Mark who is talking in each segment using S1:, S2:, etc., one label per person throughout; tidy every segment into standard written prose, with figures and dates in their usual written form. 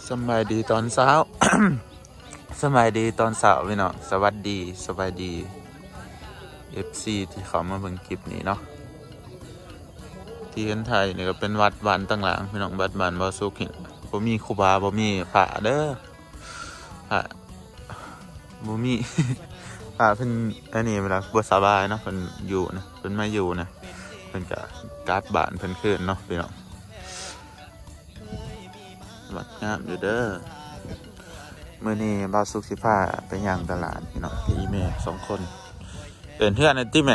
S1: สบายดีตอนเช้า สบายดีตอนเช้าพี่น้องสวัสดีสบายดี FC ที่เขามาเบิ่งคลิปนี้เนาะที่เห็นไทยนี่ก็เป็นวัดบ้านต่างหลังพี่น้องวัดบ้านบ่สุขบ่มีครูบาบ่มีพระเด้อพระบ่มี พระเพิ่นอันนี้เวลาบ่สบายเนาะเพิ่นอยู่นะเพิ่นมาอยู่นะเพิ่นก็กลับบ้านเพิ่นคืนเนาะพี่น้องวัดงามอยู่เด้อมื้อนี้บ่าวสุขสิพาไปย่างตลาดพี่น้องกับอีแม่2คนเดินเฮือนนั่นติแม่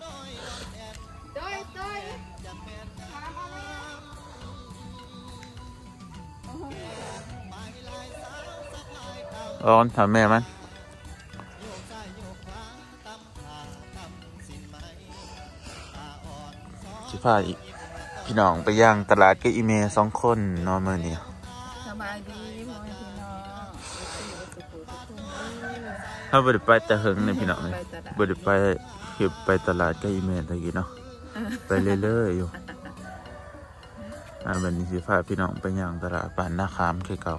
S1: ร้อนถามแม่มันสิพาอีกพี่น้องไปย่างตลาดกับอีแม่2คนนอนมื้อนี้
S2: สบายดีพ่อแม่พี่น้อง
S1: ถ้าบ่ได้ไปแต่เฮิงนี่พี่น้องนี่บ่ได้ไปคือไปตลาดกับอีแม่ตะกี้เนาะไปเรื่อยๆอยู่วันนี้สิพาพี่น้องไปย่างตลาดบ้านนาคามคือเก่า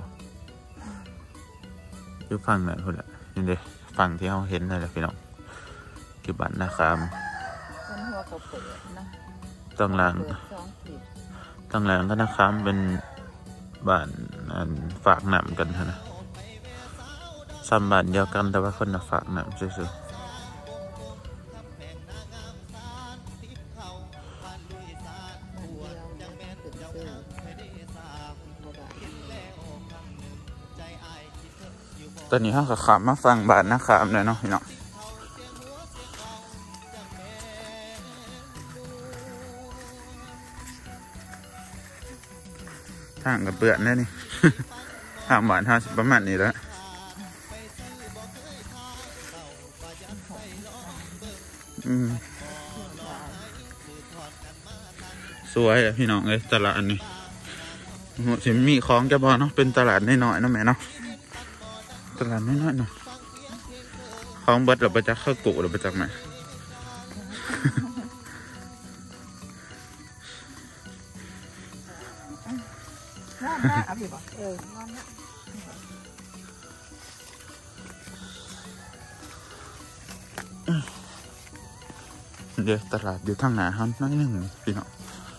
S1: อยู่ฝั่งนั้นพุ่นล่ะนี่เด้ฝั่งที่เฮาเห็นนั่นแหละพี่น้องคือบ้านนาคาม
S2: เป็นหัวเขาเปิดนะ
S1: ตั้งหลังก็นาคามเป็นบ้านฝากน้ำกันนะซ้ำบ้านเดียวกันแต่ว่าคนละฝากน้ำซื่อตอนนี้เขาก็ขับมาฟังบ้านนาคามเลยเนาะพี่น้องทางกับเปื่อนแน่นี่ ทางบ้าน50ประมาณนี้แล้วสวยอะพี่น้องเลยตลาดนี่สิมีของจะบอกเนาะเป็นตลาดน้อยๆนะแม่เนาะตลาดน้อยๆเนาะของเบิดเราไปจากข้าวกุเราไปจากไหนเดี๋ยวตลาดอยู่ทางไหนฮะน้อยหนึ่งพี่น้อง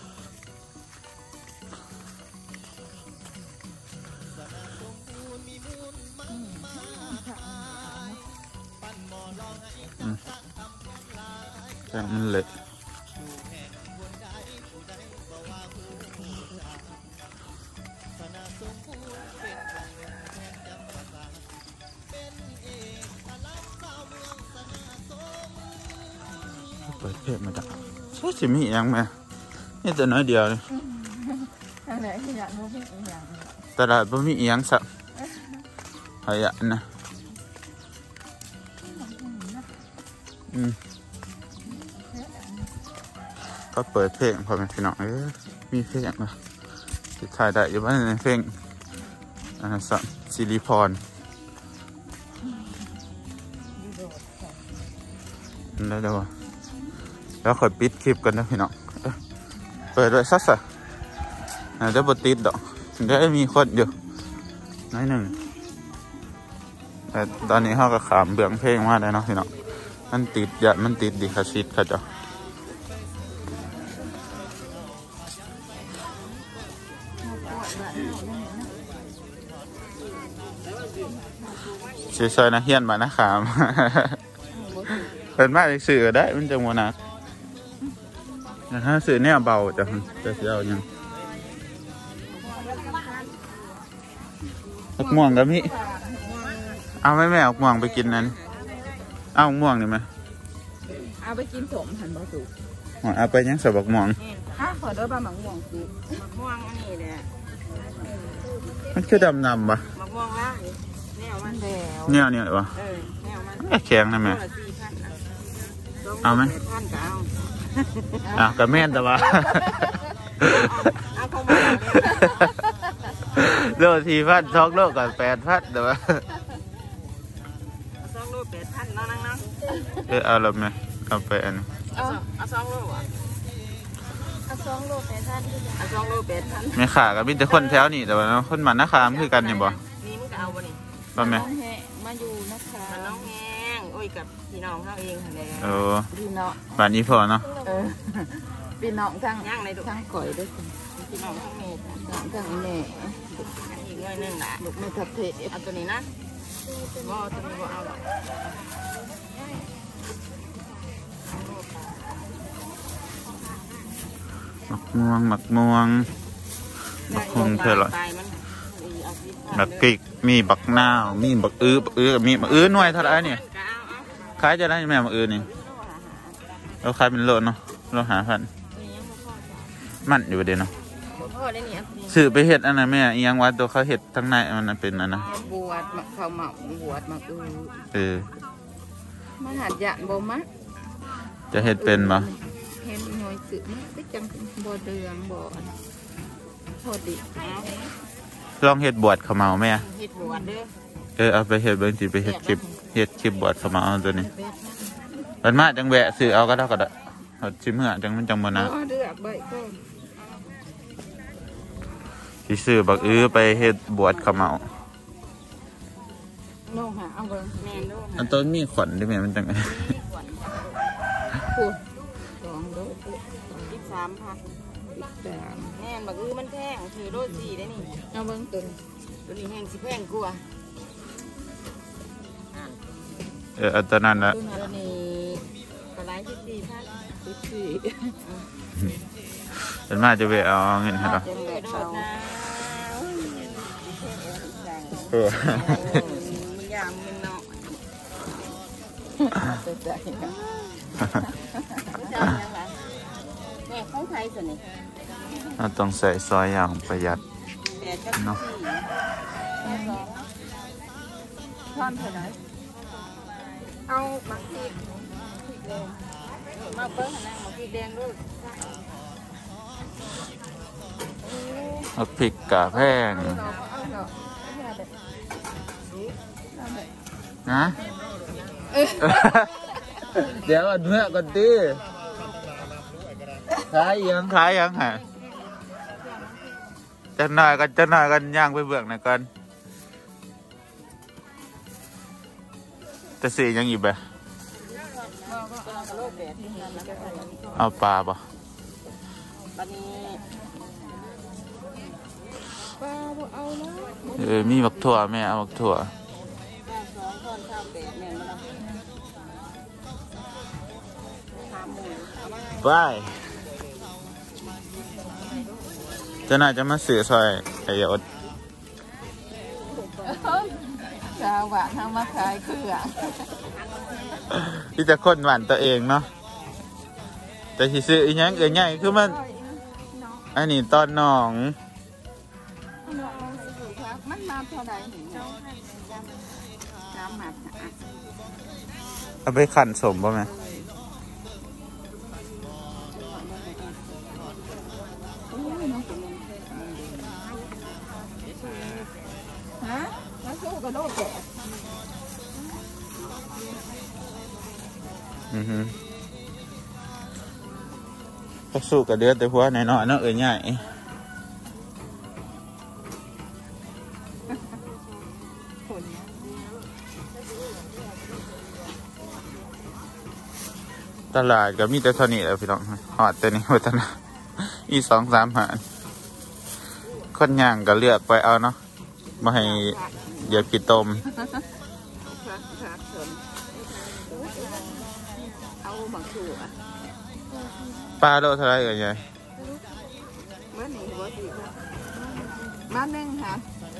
S1: แต่มันเล็กเปิดเพจมาจากใช่สิมีอย่างไหมนี่แต่น้อยเดียวเลยตลาดบ่มีอย่างสักหายนะก็เปิดเพลงพอเป็นพี่น้องมีเพลงนะที่ถ่ายได้อยู่บ้านในเพลงสัตว์สิริพรได้แล้วแล้วค่อยปิดคลิปกันนะพี่น้องเปิดด้วยซัสจะบดติดดอกได้มีคนอยู่น้อยหนึ่งแต่ตอนนี้เขาก็ขามเบื้องเพลงมาได้เนาะพี่น้องมันติดยัดมันติดดีคาชิดค่ะจ้ะช่วยๆนะเฮียนมานะขามเป็นมากสื่อได้มันจะมัวนักถ้าสื่อเนี่ยเบาจะเสียวยังออกม่วงกับพี่เอาไหมแม่ออกม่วงไปกินนั้นเอาม่วงนี่ไหม
S2: เอาไปกินสมหันบะสุก
S1: เอาไปยังสบักม่วง
S2: ขอด้วยบะหมักม่วงสุกหมักม่วงอันนี้เนี่ย
S1: มันคือดำๆปะ
S2: หมักม่วงละแนวมัน
S1: เนี่ยวะแม่แข็งนะแม่เอาไหมกับแม่นแต่ว่าโล4,000ช็อกโลกับ8,000แต่ว่า
S2: 2 โล 8,000เนาะนั่ง
S1: เอาแล้วไหมเอาไปอัน
S2: เอา2 โลอ่ะ 2 โล 8,000 2 โล 8,000
S1: ไม่ขากับมีแต่คนแถวนี่แต่ว่าคนมันนาคามคือกันเนี่ยบ่
S2: นี่มึงก็เอาบ่นี่
S1: บ่แม่
S2: น้องแห้งมาอยู่นะคะน้องแห้งโอ้ยกับพี่น้องเขาเองแหละ
S1: เออ
S2: พี่น้อง
S1: บ้านนี้พอเนาะ
S2: พี่น้องทั้งย่างในดูทั้งก่อยด้วยพี่น้องทั้งแม่ทั้งแม่อีกหน่อยนึงล่ะลูกไม่ทับเทเอาตัวนี้นะบ่ตัวนี้บ่เอาหรอก
S1: หมักม่วงเธอหรอบักกิกมีบักนาวมีบักกับมีบักหน่วยเท่าไรเนี่ยขายจะได้แม่บักนี่เราขายเป็นโลเนาะเราหาพันมันอยู่เดี๋ยวเนาะสื่อไปเห็ดอันนั้นแม่ยังว่าตัวเขาเห็ดทั้งในมันเป็นอันนะ
S2: บวชเขาหมักบวชหมักมันหัดยันบ่มัก
S1: จะเห็ดเป็นปะ
S2: เห็นหน่อยสื่อไม่จังบ่เดืองบ่โทษดิ
S1: ลองเห็ดบวชขมเอาแม่
S2: เห็ดบวชเด้อ
S1: เอาไปเห็ดเบิ้งจีไปเห็ดคลิปบวชขมเอาตัวนี้มันมาจังแวะสื่อเอาก็ได้ก็ได้ชิมเหื่อจังมันจังบ่นะที่ซื้อบักไปเห็ดบวชขมเอาอันต้นมีขวัญด้วยไหมมันจังไง
S2: แม่นบักมันแพงถือโล4ได้นี่เอาเบิ่งตัวนี้แห้งสิแพงกว่า
S1: อันตัวนั้นละ
S2: ตัวนี้ปลาไหล14,000
S1: เป็นมาจะไปเอาเงินให้เรา
S2: มันยามมันเนาะแม่ของไทยส่วนนี้
S1: เราต้องใส่ซอยอย่างประหยัดเนาะ
S2: ท่อนเท่าไหร่เอาบักพริกแดงมาเบิ้งนะบักพริกแดงด้วย
S1: พริกกะแพงนะเดี๋ยวเมื่อก่อนดิขายยังฮะจะหน่อยกันย่างไปเบื้องหน่อยกันจะสียังอีกแบบเอาปลาป่ะมีบักถั่วแม่เอาบักถั่วไปจะน่าจะมาสื่อซอยไอ้ยศ
S2: ชาวบ้านทำมาขายเครื่อง
S1: ที่จะค้นหวานตัวเองเนาะแต่ที่ซื้ออีกอย่างง่ายคือมันอันนี้ตอนน้อง
S2: มันมาเท่าไหร่
S1: เอาไปขันสมป่ะแม่ก็สู้กับเดือดแต่หัวหน่อยๆเนาะง่ายตลาดก็มีแต่เท่านี้แหละพี่น้องหอดแต่นี้วัฒนะอี2-3 หาคนย่างก็เลือกไปเอาเนาะมาให้เดี๋ยวกินต้มปลาโลเท่าไรเอ่ยยาย
S2: บ้านนึงค่ะ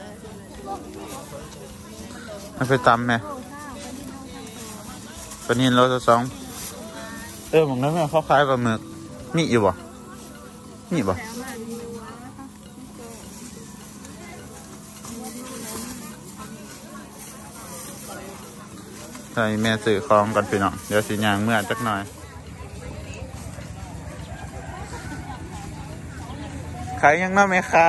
S1: มันไปตำไหมปลานิลโลละ2มองแล้วแม่เขาขายปลาหมึกมีอยู่บ่มีบ่ใช่แม่ซื้อของกันพี่น้องเดี๋ยวสิย่างเมื่อจักหน่อยขายยังน้อยไหมคะ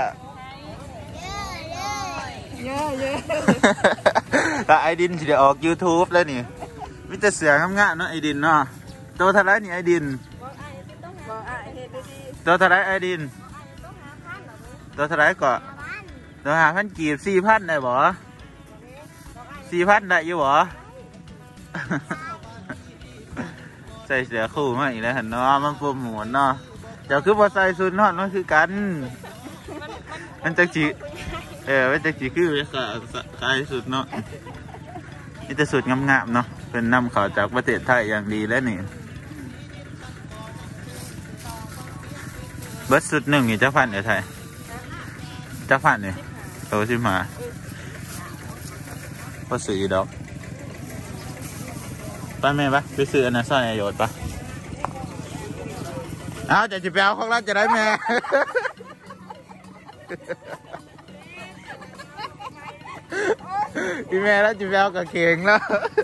S2: เยอะ
S1: แล้วไอดินจะออก YouTube แล้วนี่มิจะเสียงงามๆเนาะไอดินเนาะตัวทลายนี่ไอดินตัวเท่าไรไอดินตัวเท่าไรก็ตัว5,000 กีบ 4,000 ได้บ่4,000 ได้อยู่บ่ใส่เสื้อคู่มาอีกแล้วเห็นเนาะมันโปรโมทเนาะเดี๋ยวคือพอใส่สุดนอนมันคือกันมันจะจีมันจะจีคือขายสุดเนาะนี่จะสุดงามๆเนาะเป็นนำเข้าจากประเทศไทยอย่างดีแล้วนี่เบิร์ดสุดหนึ่งนี่เจ้าพันเดี๋ยวไทยเจ้าพันเนี่ยโตชิมาพอซื้อดอกไปแม่ปะไปซื้ออันนั้นซ่อนประโยชน์ปะเอาจะไปเอาของเราจะได้แม่พี่แม่แล้วจะไปเอากระเขงแล้ว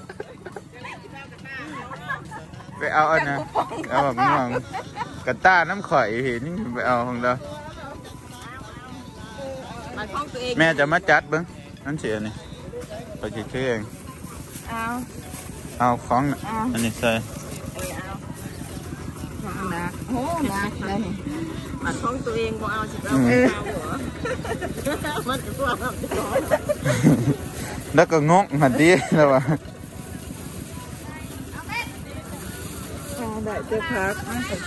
S1: ไปเอาอันนั้นเอาแบบนี้มองกระต้าน้ำข่อยเห็นนี่ไปเอาของเราแม่จะมาจัดเบิ้งนั่นเสียนี่ไปคิดเองเอาของอันนี้ใส่
S2: นักโอ้นักเลยมันของตัวเองก็เอาสิเอาหัวมันจะตัวแบบ
S1: แล้วก็งงหันดีแล้ววะ
S2: ได้เจ้าพักมาพัก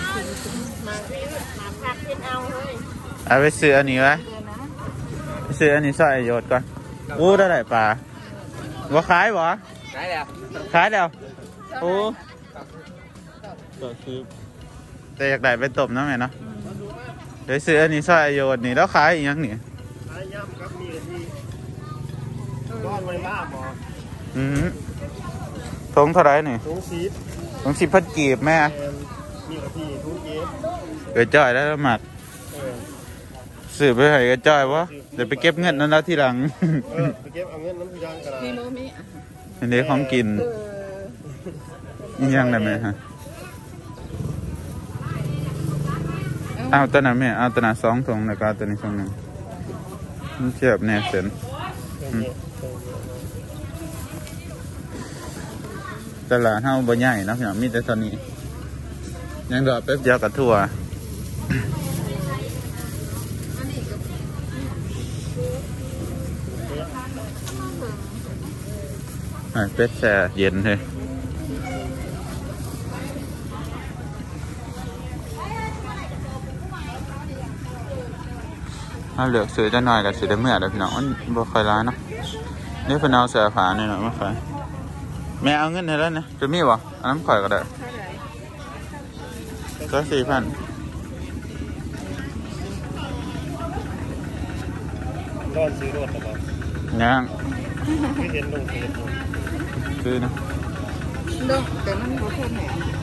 S2: เป็นเอาเลย
S1: เอาไปซื้ออันนี้ไว้ไปซื้ออันนี้ใส่โยดก่อนอู้ได้ไหนปลาว่าขายบ่ขายแล้วโอ้ตัวคือแต่อยากได้ไปตบนะแม่เนาะเดี๋ยวซื้ออันนี้ใส่โยดนี่แล้วขายอีกอย่างนี่
S3: ขายย่ำครับมีที่ก้อนไม่บ้าบ่
S1: ทงเท่าไรนี่
S3: ทง
S1: 10,000 กีบแม่
S3: มีกะทิทุกเย็บ
S1: เกิดจ่อยแล้วหมัดซื้อไปให้ก็จ่อยวะเดี๋ยวไปเก็บเงินนั้นแล้วทีหลัง
S3: ไปเก็บเอาเงินน้ำยางกระดาษ
S1: อันนี้ของกินยังได้ไหมฮะเอาตัวนั้นไหมเอาตัวนั้น2 ถุงแล้วก็ตัวนี้2 ถุงมันเทียบแน่เสร็จตลาดเฮาบ่ใหญ่นะพี่น้องมีแต่ตอนนี้ยังรอแป๊บเดียวกับทั่วเป็ดแช่เย็นเลยเอาเหลือกซื้อจะหน่อยแต่ซื้อได้เมื่อเดี๋ยวพี่น้องมันบ่ค่อยร้ายเนาะนี่เป็นเอาเสื้อผ้านี่เนาะไม่ค่อยแม่เอาเงินให้แล้วนะจะมีบ่อันนั้นข่อยก็ได้ก็4,000
S3: ร้อนซื้อรถหรือเปล่า
S1: ยัง
S3: ไม่เห็นลงเฟซ
S1: ซื้อนะ
S2: ลงแต่มันบ่ค่อยแหน